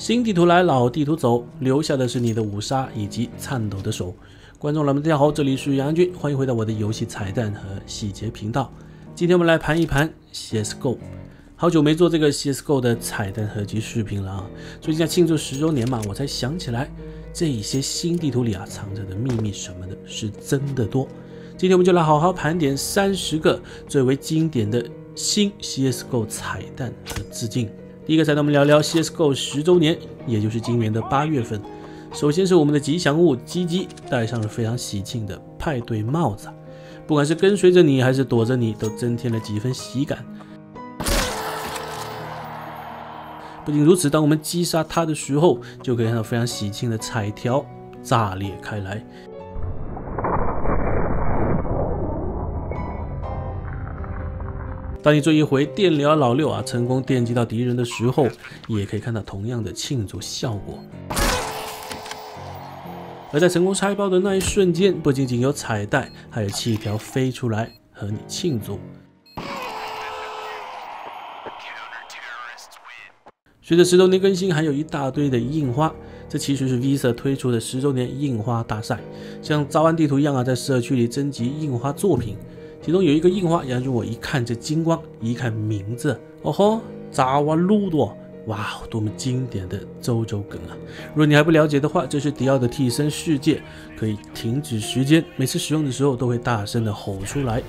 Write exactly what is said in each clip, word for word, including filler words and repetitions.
新地图来，老地图走，留下的是你的五杀以及颤抖的手。观众老们大家好，这里是杨军，欢迎回到我的游戏彩蛋和细节频道。今天我们来盘一盘 C S G O。好久没做这个 C S G O 的彩蛋合集视频了啊！最近在庆祝十周年嘛，我才想起来，这一些新地图里啊藏着的秘密什么的，是真的多。今天我们就来好好盘点三十个最为经典的新 C S G O 彩蛋和致敬。第一个彩蛋，我们聊聊 C S G O 十周年，也就是今年的八月份。首先是我们的吉祥物鸡鸡戴上了非常喜庆的派对帽子，不管是跟随着你还是躲着你，都增添了几分喜感。不仅如此，当我们击杀它的时候，就可以看到非常喜庆的彩条炸裂开来。当你这一回电疗老六啊成功电击到敌人的时候，也可以看到同样的庆祝效果。而在成功拆包的那一瞬间，不仅仅有彩带，还有气条飞出来和你庆祝。随着十周年更新，还有一大堆的印花，这其实是 Visa 推出的十周年印花大赛，像早安地图一样啊，在社区里征集印花作品。其中有一个印花，杨军我一看这金光，一看名字，哦吼，扎瓦鲁多，哇，多么经典的周周梗啊！如果你还不了解的话，这是迪奥的替身世界，可以停止时间，每次使用的时候都会大声的吼出来。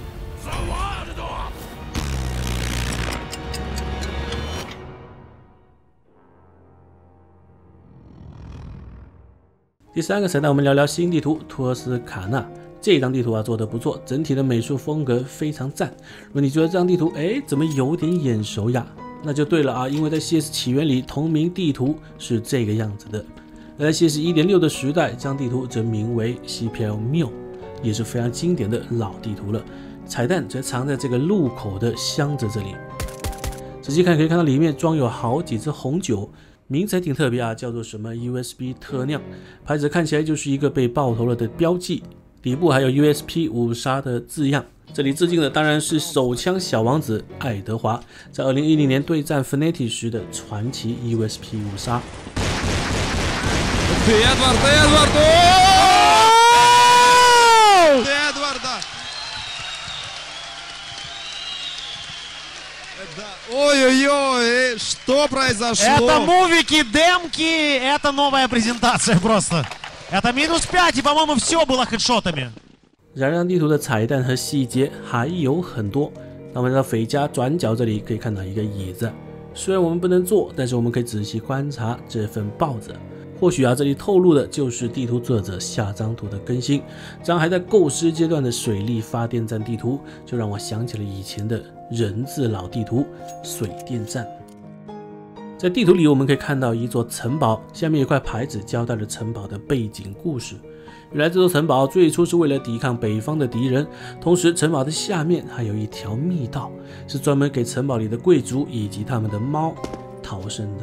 第三个彩蛋，我们聊聊新地图托斯卡纳。这张地图啊做得不错，整体的美术风格非常赞。如果你觉得这张地图哎怎么有点眼熟呀，那就对了啊，因为在 C S 起源里同名地图是这个样子的。而在 C S 一点六 的时代，这张地图则名为 C P L Mio， 也是非常经典的老地图了。彩蛋则藏在这个入口的箱子这里，仔细看可以看到里面装有好几支红酒。名字还挺特别啊，叫做什么 U S B 特酿，牌子看起来就是一个被爆头了的标记，底部还有 U S P 五杀的字样。这里致敬的当然是手枪小王子爱德华在二零一零年对战 Fnatic 时的传奇 U S P 五杀。 Ой-ой-ой, что произошло? Это мувики, демки, это новая презентация просто. Это минус пять, и, по-моему, все было хедшотами. 然而地图的彩蛋和细节还有很多。那我们到斐家转角这里可以看到一个椅子，虽然我们不能坐，但是我们可以仔细观察这份报纸。或许啊，这里透露的就是地图作者下张图的更新。这张还在构思阶段的水力发电站地图，就让我想起了以前的人字老地图水电站。在地图里，我们可以看到一座城堡，下面有块牌子交代了城堡的背景故事。原来这座城堡最初是为了抵抗北方的敌人，同时城堡的下面还有一条密道，是专门给城堡里的贵族以及他们的猫逃生的。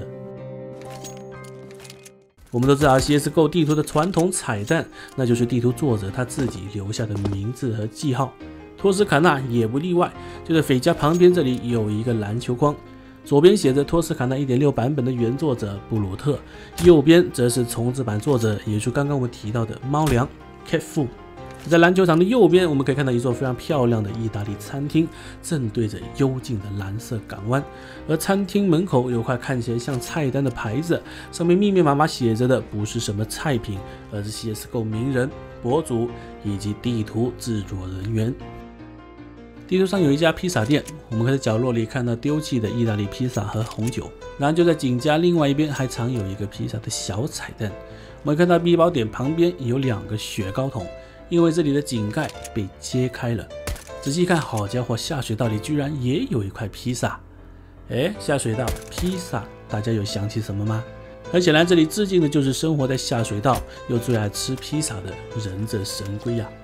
我们都知道 C S G O 地图的传统彩蛋，那就是地图作者他自己留下的名字和记号。托斯卡纳也不例外，就在斐家旁边这里有一个篮球框，左边写着托斯卡纳 一点六 版本的原作者布鲁特，右边则是重置版作者，也就是刚刚我们提到的猫粮 Cat Fu。在篮球场的右边，我们可以看到一座非常漂亮的意大利餐厅，正对着幽静的蓝色港湾。而餐厅门口有块看起来像菜单的牌子，上面密密麻麻写着的不是什么菜品，而是 C S G O 名人、博主以及地图制作人员。地图上有一家披萨店，我们可以在角落里看到丢弃的意大利披萨和红酒。然后就在井家另外一边还藏有一个披萨的小彩蛋。我们看到必宝点旁边有两个雪糕桶，因为这里的井盖被揭开了。仔细看，好家伙，下水道里居然也有一块披萨。哎，下水道披萨，大家有想起什么吗？很显然，这里致敬的就是生活在下水道又最爱吃披萨的忍者神龟呀、啊。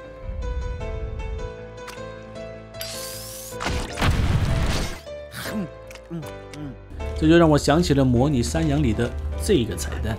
这就让我想起了模拟山羊里的这个彩蛋。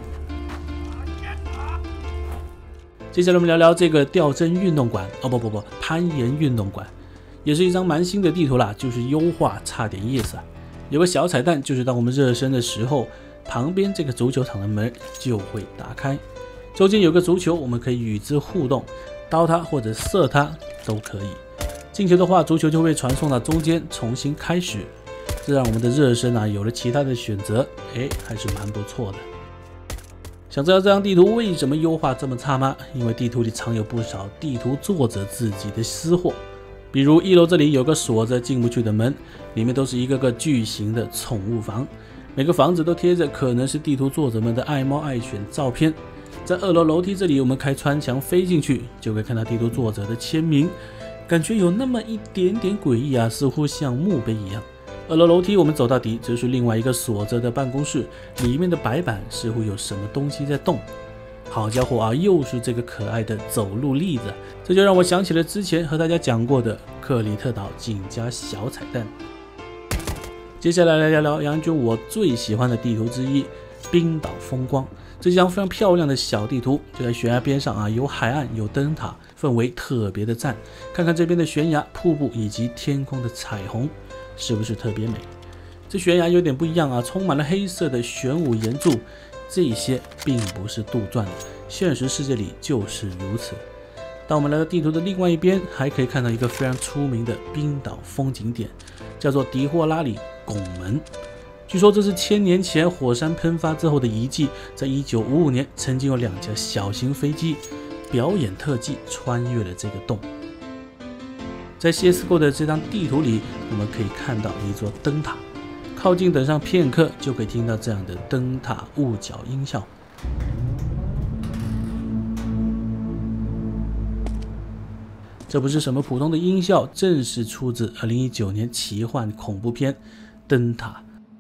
接下来我们聊聊这个吊针运动馆，哦不不不，攀岩运动馆，也是一张蛮新的地图啦，就是优化差点意思啊。有个小彩蛋，就是当我们热身的时候， 旁边这个足球场的门就会打开。中间有个足球，我们可以与之互动，刀它或者射它都可以。进球的话，足球就会传送到中间重新开始，这让我们的热身啊有了其他的选择，哎，还是蛮不错的。想知道这张地图为什么优化这么差吗？因为地图里藏有不少地图作者自己的私货，比如一楼这里有个锁着进不去的门，里面都是一个个巨型的宠物房，每个房子都贴着可能是地图作者们的爱猫爱犬照片。在二楼楼梯这里，我们开穿墙飞进去，就可以看到地图作者的签名，感觉有那么一点点诡异啊，似乎像墓碑一样。二楼楼梯我们走到底，这是另外一个锁着的办公室，里面的白板似乎有什么东西在动。好家伙啊，又是这个可爱的走路栗子，这就让我想起了之前和大家讲过的克里特岛景家小彩蛋。接下来来聊聊杨军我最喜欢的地图之一——冰岛风光。这张非常漂亮的小地图，就在悬崖边上啊，有海岸，有灯塔，氛围特别的赞。看看这边的悬崖、瀑布以及天空的彩虹，是不是特别美？这悬崖有点不一样啊，充满了黑色的玄武岩柱，这些并不是杜撰的，现实世界里就是如此。当我们来到地图的另外一边，还可以看到一个非常出名的冰岛风景点，叫做迪霍拉里拱门。据说这是千年前火山喷发之后的遗迹，在一九五五年曾经有两架小型飞机表演特技穿越了这个洞。在 C S G O 的这张地图里，我们可以看到一座灯塔，靠近等上片刻就可以听到这样的灯塔雾角音效。这不是什么普通的音效，正是出自二零一九年奇幻恐怖片《灯塔》。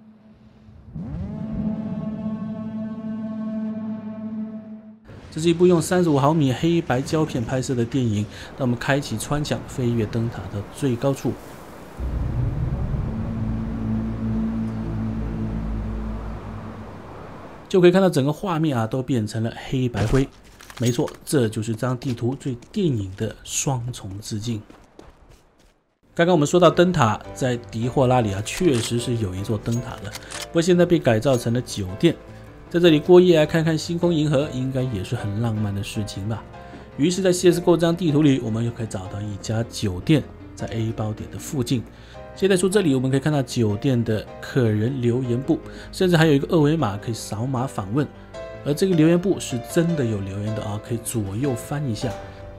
这是一部用三十五毫米黑白胶片拍摄的电影。当我们开启穿墙，飞越灯塔的最高处，就可以看到整个画面啊都变成了黑白灰。没错，这就是这张地图对电影的双重致敬。刚刚我们说到灯塔，在迪霍拉里啊，确实是有一座灯塔的，不过现在被改造成了酒店。在这里过夜啊，看看星空银河，应该也是很浪漫的事情吧。于是，在 C S G O 这张地图里，我们又可以找到一家酒店，在 A 包点的附近。接待处这里，我们可以看到酒店的客人留言簿，甚至还有一个二维码可以扫码访问。而这个留言簿是真的有留言的啊，可以左右翻一下。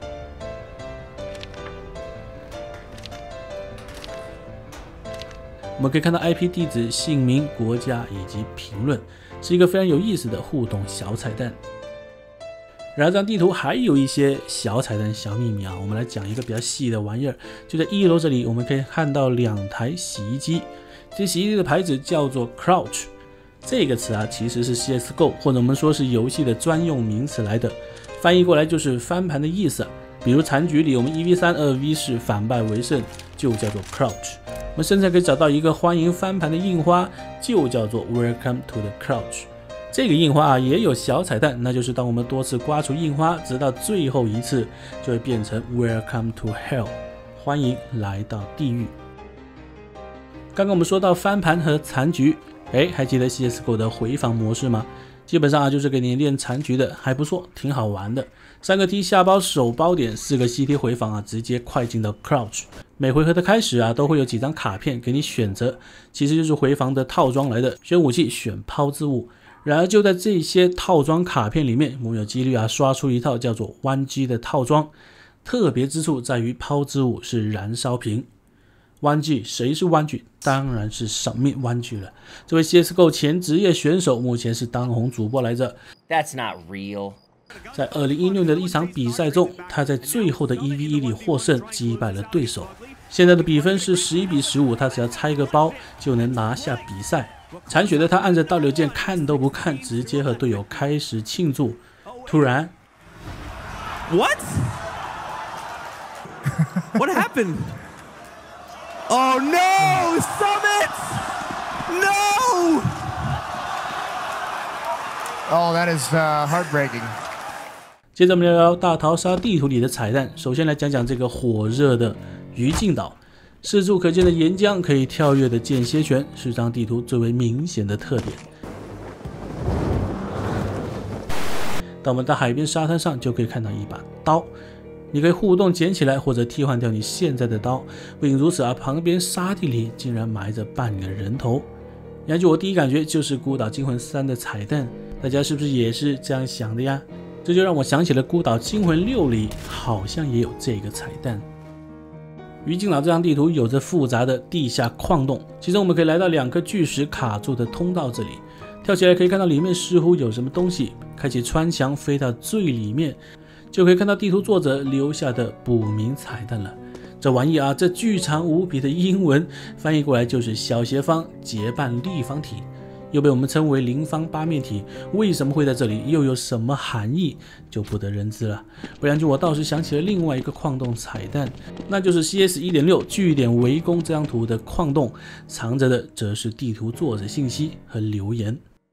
我们可以看到 I P 地址、姓名、国家以及评论，是一个非常有意思的互动小彩蛋。然而，这张地图还有一些小彩蛋、小秘密啊，我们来讲一个比较细的玩意儿。就在一楼这里，我们可以看到两台洗衣机，这洗衣机的牌子叫做 Crouch。这个词啊，其实是 C S G O 或者我们说是游戏的专用名词来的，翻译过来就是翻盘的意思。比如残局里，我们一 v 三、二 v 四反败为胜，就叫做 Crouch。我们甚至可以找到一个欢迎翻盘的印花，就叫做 Welcome to the Crouch。这个印花啊也有小彩蛋，那就是当我们多次刮除印花，直到最后一次，就会变成 Welcome to Hell， 欢迎来到地狱。刚刚我们说到翻盘和残局，哎，还记得 C S G O 的回防模式吗？基本上啊就是给你练残局的，还不错，挺好玩的。三个 T 下包手包点，四个 C T 回防啊，直接快进到 Crouch。每回合的开始啊，都会有几张卡片给你选择，其实就是回防的套装来的。选武器，选抛之物。然而就在这些套装卡片里面，我们有几率啊刷出一套叫做弯机的套装。特别之处在于抛之物是燃烧瓶。弯具，谁是弯具？当然是赏命弯具了。这位 C S G O 前职业选手，目前是当红主播来着。 That's not real。 在二零一六年的一场比赛中，他在最后的一 v 一里获胜，击败了对手。现在的比分是十一比十五，他只要拆个包就能拿下比赛。残血的他按着倒流键看都不看，直接和队友开始庆祝。突然 What? What happened? Oh no! Summit! No! Oh, that is uh, heartbreaking. 接着我们聊聊大逃杀地图里的彩蛋。首先来讲讲这个火热的余烬岛，四处可见的岩浆，可以跳跃的间歇泉，是这张地图最为明显的特点。 当我们到海边沙滩上，就可以看到一把刀，你可以互动捡起来，或者替换掉你现在的刀。不仅如此啊，旁边沙地里竟然埋着半个人头。根据我第一感觉就是《孤岛惊魂三》的彩蛋，大家是不是也是这样想的呀？这就让我想起了《孤岛惊魂六》里好像也有这个彩蛋。鱼津岛这张地图有着复杂的地下矿洞，其中我们可以来到两颗巨石卡住的通道这里，跳起来可以看到里面似乎有什么东西，开启穿墙飞到最里面，就可以看到地图作者留下的补名彩蛋了。这玩意啊，这巨长无比的英文翻译过来就是小斜方结伴立方体，又被我们称为零方八面体，为什么会在这里，又有什么含义，就不得人知了。不然就我倒是想起了另外一个矿洞彩蛋，那就是 C S 一点六 据点围攻这张图的矿洞，藏着的则是地图作者信息和留言。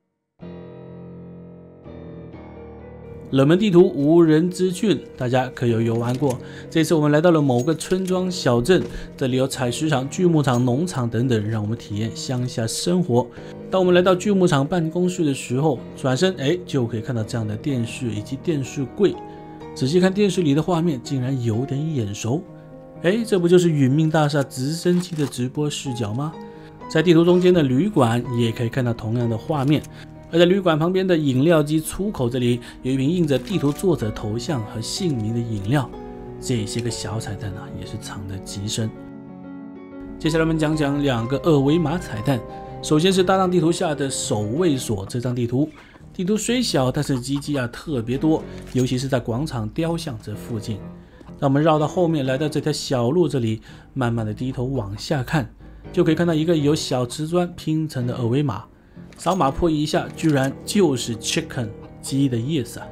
冷门地图无人之郡，大家可有游玩过？这次我们来到了某个村庄小镇，这里有采石场、锯木厂、农场等等，让我们体验乡下生活。当我们来到锯木厂办公室的时候，转身哎就可以看到这样的电视以及电视柜。仔细看电视里的画面，竟然有点眼熟。哎，这不就是殒命大厦直升机的直播视角吗？在地图中间的旅馆也可以看到同样的画面。而在旅馆旁边的饮料机出口这里，有一瓶印着地图作者头像和姓名的饮料，这些个小彩蛋啊，也是藏得极深。接下来我们讲讲两个二维码彩蛋。首先是大浪地图下的守卫所这张地图，地图虽小，但是机机啊特别多，尤其是在广场雕像这附近。让我们绕到后面，来到这条小路这里，慢慢的低头往下看，就可以看到一个由小瓷砖拼成的二维码。扫码破译一下，居然就是 chicken 鸡的意思啊！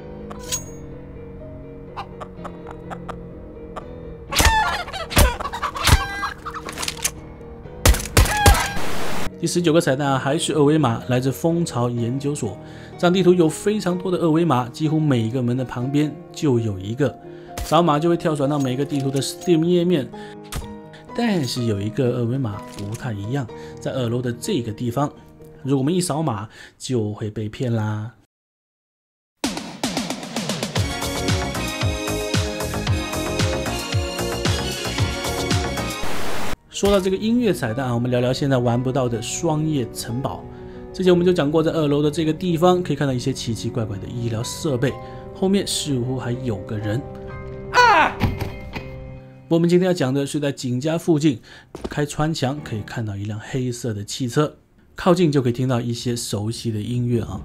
第十九个彩蛋啊，还是二维码，来自蜂巢研究所。这张地图有非常多的二维码，几乎每个门的旁边就有一个，扫码就会跳转到每个地图的 Steam 页面。但是有一个二维码不太一样，在二楼的这个地方。如果我们一扫码，就会被骗啦。说到这个音乐彩蛋啊，我们聊聊现在玩不到的双叶城堡。之前我们就讲过，在二楼的这个地方可以看到一些奇奇怪怪的医疗设备，后面似乎还有个人。啊！我们今天要讲的是在景家附近开穿墙可以看到一辆黑色的汽车。靠近就可以听到一些熟悉的音乐啊！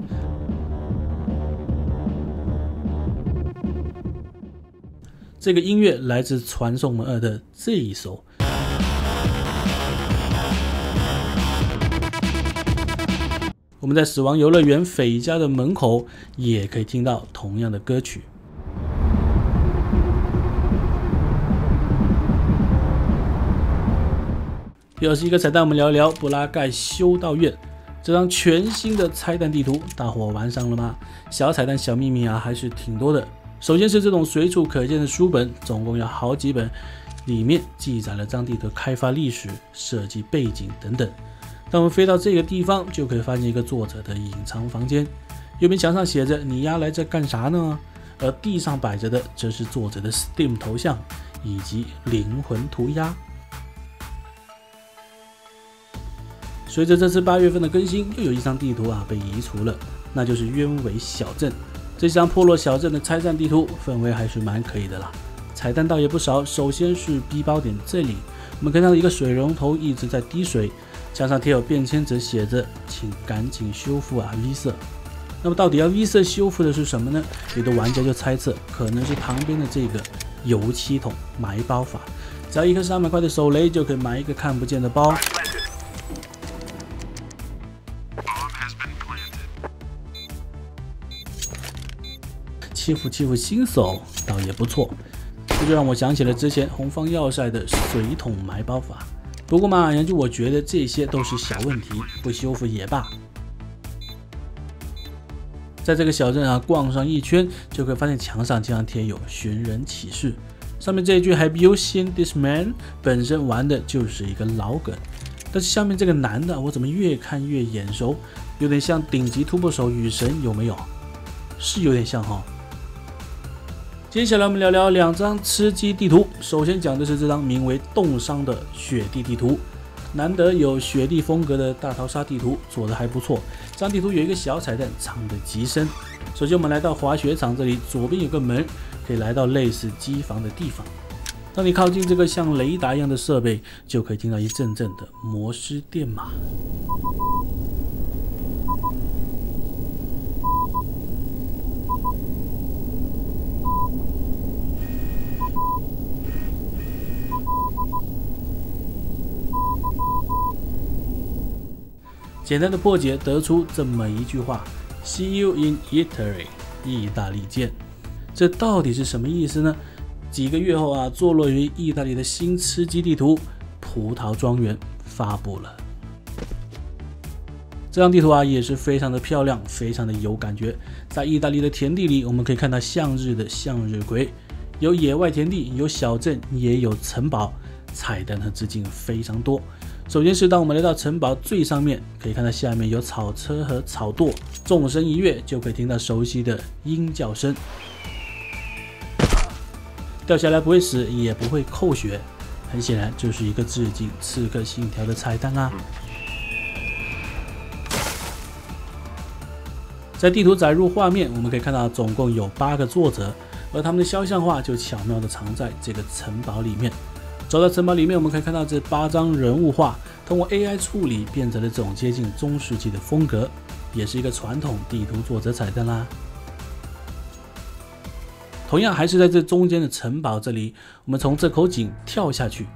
这个音乐来自《传送门二》的这一首。我们在死亡游乐园斐家的门口也可以听到同样的歌曲。第二十一个彩蛋，我们聊一聊布拉盖修道院这张全新的拆弹地图，大伙玩上了吗？小彩蛋、小秘密啊，还是挺多的。首先是这种随处可见的书本，总共有好几本，里面记载了这张地图开发历史、设计背景等等。当我们飞到这个地方，就可以发现一个作者的隐藏房间，右边墙上写着“你丫来这干啥呢？”而地上摆着的则是作者的 Steam 头像以及灵魂涂鸦。随着这次八月份的更新，又有一张地图啊被移除了，那就是鸢尾小镇。这张破落小镇的拆弹地图氛围还是蛮可以的啦，彩蛋倒也不少。首先是 B 包点这里，我们看到一个水龙头一直在滴水，墙上贴有便签纸，写着请赶紧修复啊 V 色。那么到底要 V 色修复的是什么呢？有的玩家就猜测可能是旁边的这个油漆桶埋包法，只要一颗三百块的手雷就可以埋一个看不见的包。欺负欺负新手倒也不错，这就让我想起了之前红方要塞的水桶埋包法。不过嘛，杨就我觉得这些都是小问题，不修复也罢。在这个小镇啊逛上一圈，就可以发现墙上经常贴有寻人启事，上面这一句 Have you seen this man 本身玩的就是一个老梗，但是下面这个男的我怎么越看越眼熟，有点像顶级突破手雨神，有没有？ 是有点像哈。接下来我们聊聊两张吃鸡地图。首先讲的是这张名为冻伤的雪地地图，难得有雪地风格的大逃杀地图，做得还不错。这张地图有一个小彩蛋，藏得极深。首先我们来到滑雪场这里，左边有个门，可以来到类似机房的地方。当你靠近这个像雷达一样的设备，就可以听到一阵阵的摩斯电码。简单的破解得出这么一句话 ：See you in Italy， 意大利见。这到底是什么意思呢？几个月后啊，坐落于意大利的新吃鸡地图葡萄庄园发布了。这张地图啊也是非常的漂亮，非常的有感觉。在意大利的田地里，我们可以看到向日的向日葵，有野外田地，有小镇，也有城堡，彩蛋和致敬非常多。首先是当我们来到城堡最上面，可以看到下面有草车和草垛，纵身一跃就可以听到熟悉的鹰叫声。掉下来不会死，也不会扣血，很显然就是一个致敬《刺客信条》的彩蛋啦。在地图载入画面，我们可以看到总共有八个作者，而他们的肖像画就巧妙地藏在这个城堡里面。走到城堡里面，我们可以看到这八张人物画通过 A I 处理变成了这种接近中世纪的风格，也是一个传统地图作者彩蛋啦。同样还是在这中间的城堡这里，我们从这口井跳下去，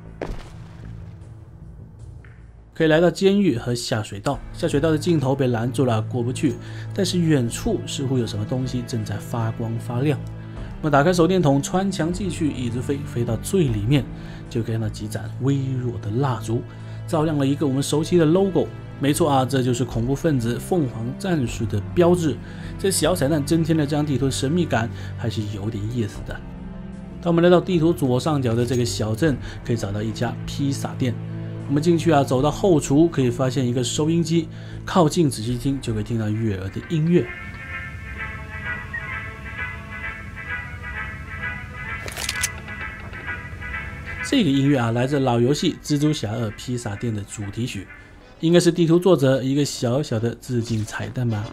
可以来到监狱和下水道。下水道的尽头被拦住了，过不去，但是远处似乎有什么东西正在发光发亮。我们打开手电筒，穿墙进去，一直飞，飞到最里面，就看到几盏微弱的蜡烛，照亮了一个我们熟悉的 logo。没错啊，这就是恐怖分子凤凰战士的标志。这小彩蛋增添了这张地图的神秘感，还是有点意思的。当我们来到地图左上角的这个小镇，可以找到一家披萨店。我们进去啊，走到后厨，可以发现一个收音机，靠近仔细听，就可以听到悦耳的音乐。这个音乐啊，来自老游戏《蜘蛛侠二披萨店》的主题曲，应该是地图作者一个小小的致敬彩蛋吧。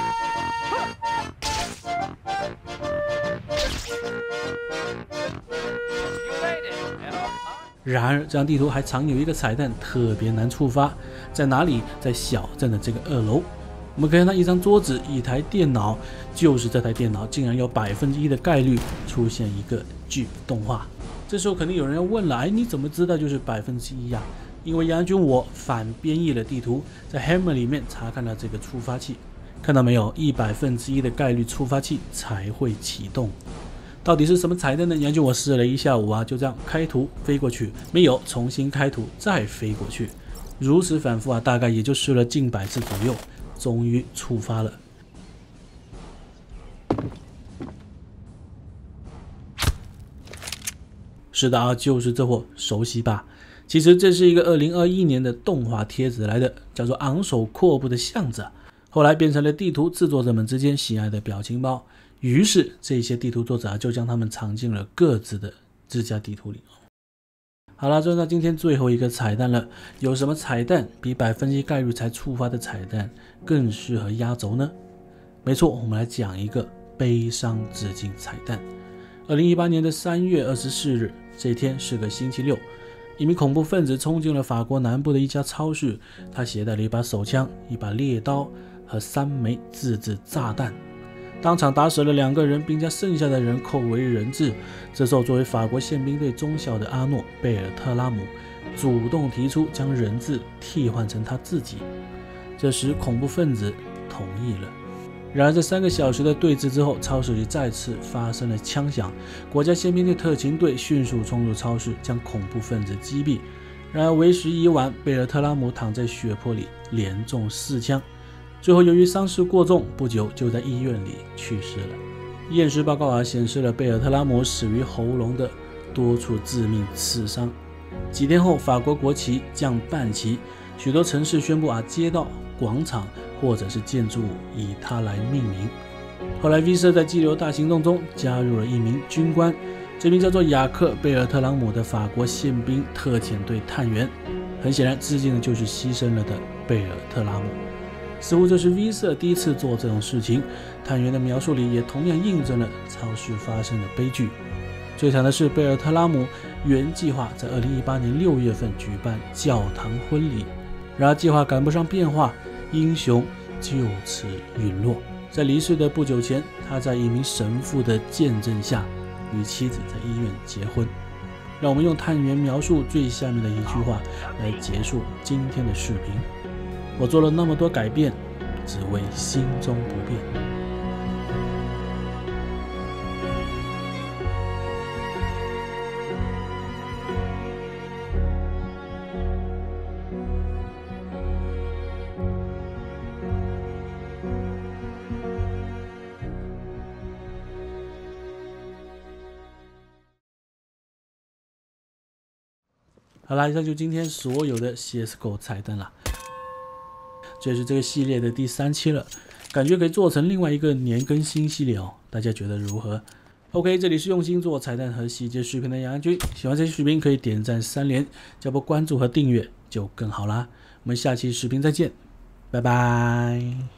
然而，这张地图还藏有一个彩蛋，特别难触发，在哪里？在小镇的这个二楼。我们可以看到一张桌子，一台电脑，就是这台电脑竟然有百分之一的概率出现一个 Jeep 动画。这时候肯定有人要问了，哎，你怎么知道就是百分之一呀？因为杨军我反编译了地图，在 Hammer 里面查看了这个触发器，看到没有？一百分之一的概率触发器才会启动。到底是什么彩蛋呢？杨军我试了一下午啊，就这样开图飞过去，没有，重新开图再飞过去，如此反复啊，大概也就试了近百次左右，终于触发了。是的啊，就是这货，熟悉吧？其实这是一个二零二一年的动画贴纸来的，叫做昂首阔步的巷子，后来变成了地图制作者们之间喜爱的表情包。于是这些地图作者就将它们藏进了各自的自家地图里。好了，就到今天最后一个彩蛋了。有什么彩蛋比百分之一概率才触发的彩蛋更适合压轴呢？没错，我们来讲一个悲伤致敬彩蛋。二零一八年的三月二十四日，这一天是个星期六，一名恐怖分子冲进了法国南部的一家超市，他携带了一把手枪、一把猎刀和三枚自制炸弹，当场打死了两个人，并将剩下的人扣为人质。这时候，作为法国宪兵队中校的阿诺·贝尔特拉姆主动提出将人质替换成他自己，这时恐怖分子同意了。然而，在三个小时的对峙之后，超市里再次发生了枪响，国家宪兵队特勤队迅速冲入超市，将恐怖分子击毙。然而为时已晚，贝尔特拉姆躺在血泊里，连中四枪。最后由于伤势过重，不久就在医院里去世了。验尸报告啊显示了贝尔特拉姆死于喉咙的多处致命刺伤。几天后，法国国旗降半旗，许多城市宣布啊街道、广场或者是建筑物以他来命名。 后来 V 社在激流大行动中加入了一名军官，这名叫做雅克·贝尔特朗姆的法国宪兵特遣队探员。很显然，致敬的就是牺牲了的贝尔特朗姆。似乎这是 V 社第一次做这种事情，探员的描述里也同样印证了超市发生的悲剧。最惨的是，贝尔特拉姆原计划在二零一八年六月份举办教堂婚礼，然而计划赶不上变化，英雄就此陨落。在离世的不久前，他在一名神父的见证下与妻子在医院结婚。让我们用探员描述最下面的一句话来结束今天的视频：我做了那么多改变，只为心中不变。好啦，以上就今天所有的 C S G O 彩蛋啦。这是这个系列的第三期了，感觉可以做成另外一个年更新系列哦，大家觉得如何 ？OK， 这里是用心做彩蛋和细节视频的杨军，喜欢这期视频可以点赞三连，加波关注和订阅就更好啦。我们下期视频再见，拜拜。